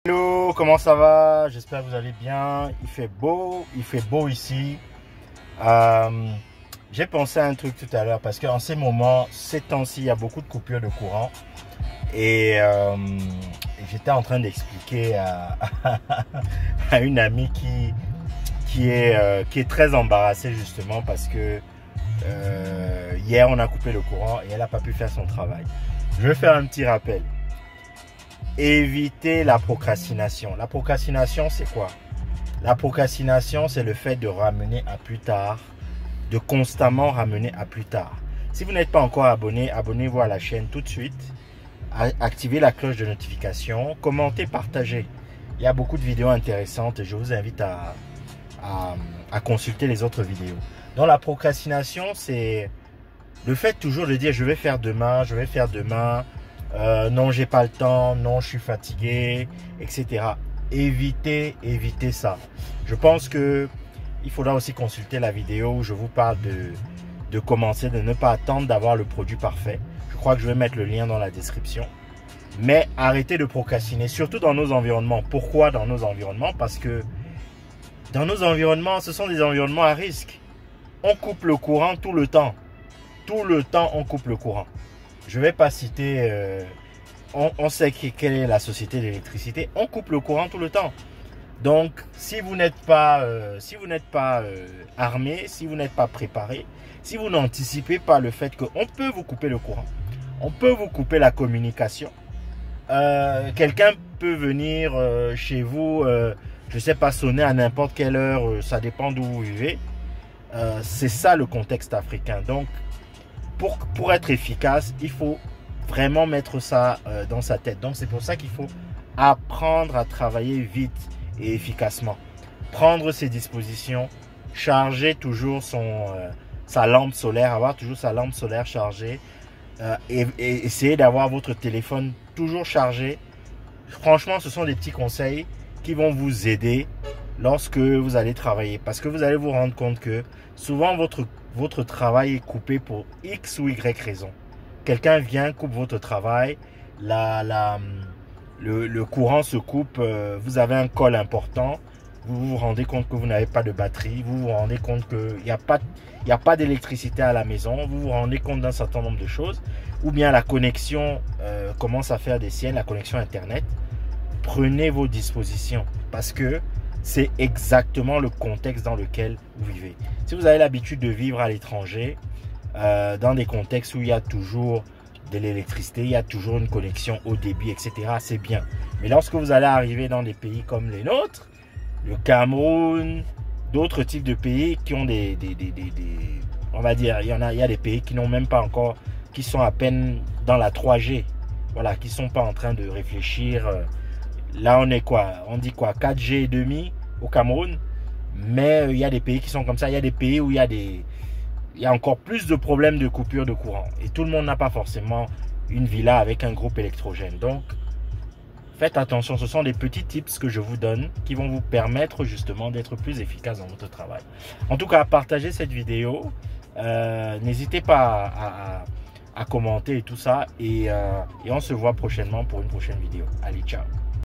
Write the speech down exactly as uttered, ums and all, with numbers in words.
Hello, comment ça va? J'espère que vous allez bien. Il fait beau, il fait beau ici. Euh, j'ai pensé à un truc tout à l'heure parce qu'en ces moments, ces temps-ci, il y a beaucoup de coupures de courant. Et euh, j'étais en train d'expliquer à, à une amie qui, qui, est, euh, qui est très embarrassée justement parce que euh, hier on a coupé le courant et elle n'a pas pu faire son travail. Je vais faire un petit rappel. Éviter la procrastination. La procrastination, c'est quoi? La procrastination, c'est le fait de ramener à plus tard, de constamment ramener à plus tard. Si vous n'êtes pas encore abonné, abonnez-vous à la chaîne tout de suite. Activez la cloche de notification, commentez, partagez. Il y a beaucoup de vidéos intéressantes et je vous invite à, à, à consulter les autres vidéos. Donc la procrastination, c'est le fait toujours de dire je vais faire demain, je vais faire demain. Euh, non, j'ai pas le temps, non, je suis fatigué, et cetera. Évitez, évitez ça. Je pense que il faudra aussi consulter la vidéo où je vous parle de, de commencer, de ne pas attendre d'avoir le produit parfait. Je crois que je vais mettre le lien dans la description. Mais arrêtez de procrastiner, surtout dans nos environnements. Pourquoi dans nos environnements? Parce que dans nos environnements, ce sont des environnements à risque. On coupe le courant tout le temps. Tout le temps, on coupe le courant. Je ne vais pas citer, euh, on, on sait quelle est la société d'électricité, on coupe le courant tout le temps. Donc, si vous n'êtes pas, euh, si vous n'êtes pas euh, armé, si vous n'êtes pas préparé, si vous n'anticipez pas le fait qu'on peut vous couper le courant, on peut vous couper la communication, euh, quelqu'un peut venir euh, chez vous, euh, je ne sais pas, sonner à n'importe quelle heure, euh, ça dépend d'où vous vivez. Euh, c'est ça le contexte africain. Donc, Pour, pour être efficace, il faut vraiment mettre ça euh, dans sa tête. Donc, c'est pour ça qu'il faut apprendre à travailler vite et efficacement. Prendre ses dispositions, charger toujours son, euh, sa lampe solaire, avoir toujours sa lampe solaire chargée euh, et, et essayer d'avoir votre téléphone toujours chargé. Franchement, ce sont des petits conseils qui vont vous aider lorsque vous allez travailler. Parce que vous allez vous rendre compte que souvent, votre Votre travail est coupé pour X ou Y raison. Quelqu'un vient, coupe votre travail, la, la, le, le courant se coupe, euh, vous avez un call important, vous vous rendez compte que vous n'avez pas de batterie, vous vous rendez compte qu'il n'y a pas, il n'y a pas d'électricité à la maison, vous vous rendez compte d'un certain nombre de choses, ou bien la connexion euh, commence à faire des siennes, la connexion Internet. Prenez vos dispositions parce que c'est exactement le contexte dans lequel vous vivez. Si vous avez l'habitude de vivre à l'étranger, euh, dans des contextes où il y a toujours de l'électricité, il y a toujours une connexion haut débit, et cetera, c'est bien. Mais lorsque vous allez arriver dans des pays comme les nôtres, le Cameroun, d'autres types de pays qui ont des, des, des, des, des on va dire, il y en a, il y a des pays qui n'ont même pas encore, qui sont à peine dans la trois G, voilà, qui ne sont pas en train de réfléchir. Euh, Là, on est quoi? On dit quoi? quatre G et demi au Cameroun. Mais euh, il y a des pays qui sont comme ça. Il y a des pays où il y a, des, il y a encore plus de problèmes de coupure de courant. Et tout le monde n'a pas forcément une villa avec un groupe électrogène. Donc, faites attention. Ce sont des petits tips que je vous donne qui vont vous permettre justement d'être plus efficace dans votre travail. En tout cas, partagez cette vidéo. Euh, N'hésitez pas à, à, à commenter et tout ça. Et, euh, et on se voit prochainement pour une prochaine vidéo. Allez, ciao!